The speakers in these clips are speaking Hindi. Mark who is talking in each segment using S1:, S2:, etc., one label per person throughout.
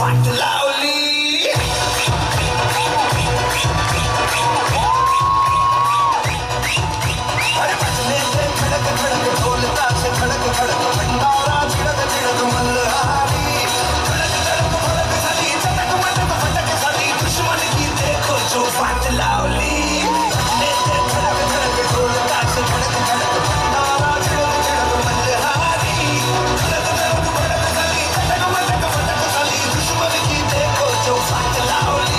S1: fight loudly. अरे बजने से खड़क खड़क ढोलता से खड़क खड़क भंडारा छिड़क छिड़क मल्हारी खड़क खड़क भड़क सली चटक मटक फटक सली दुश्मन की देखो जो fight loudly. बजने से खड़क खड़क ढोलता से खड़क खड़क भंडारा छिड़क छिड़क मल्हारी खड़क खड़क भड़क सली चटक मटक फटक सली दुश्मन की देखो जो fight loudly.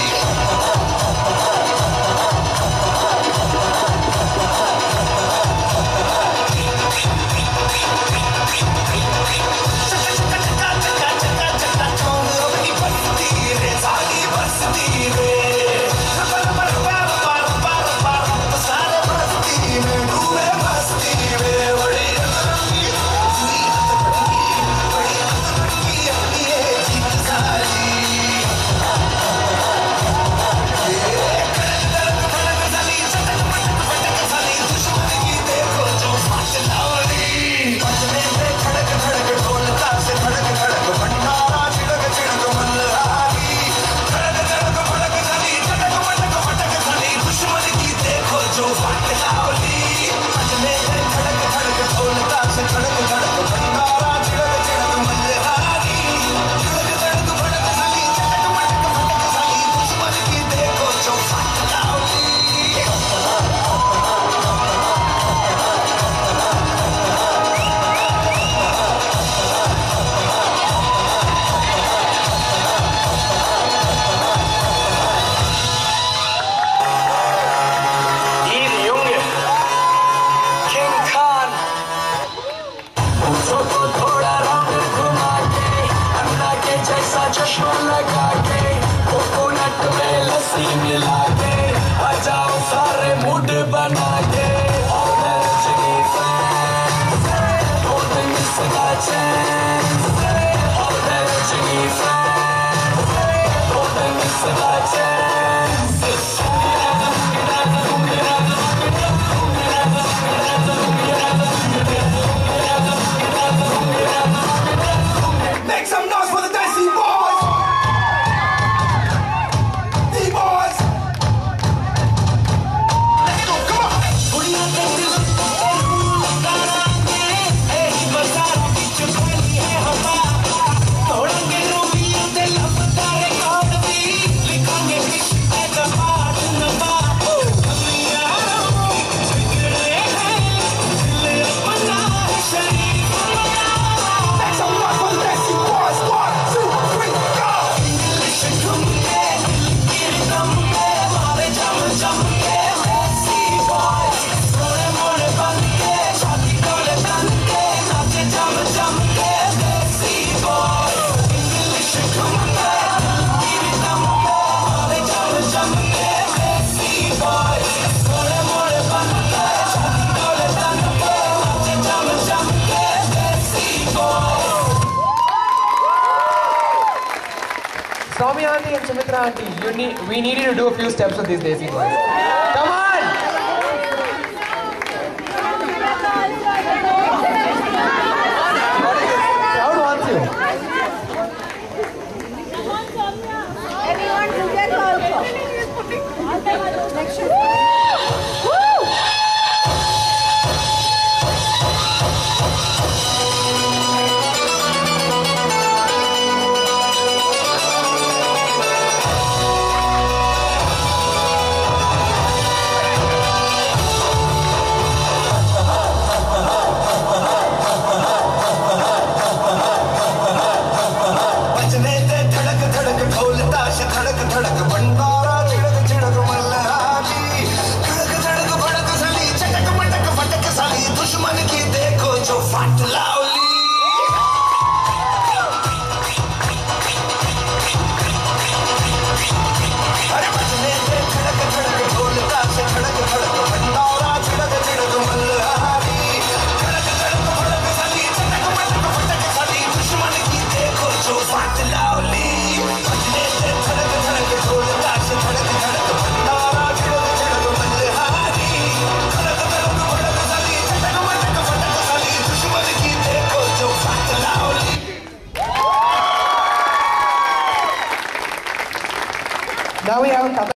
S2: Swami auntie and Sumitra auntie, we need you to do a few steps with these Desi boys. Come on! Crowd wants you.
S3: Everyone together also. Next year.
S2: Now we have a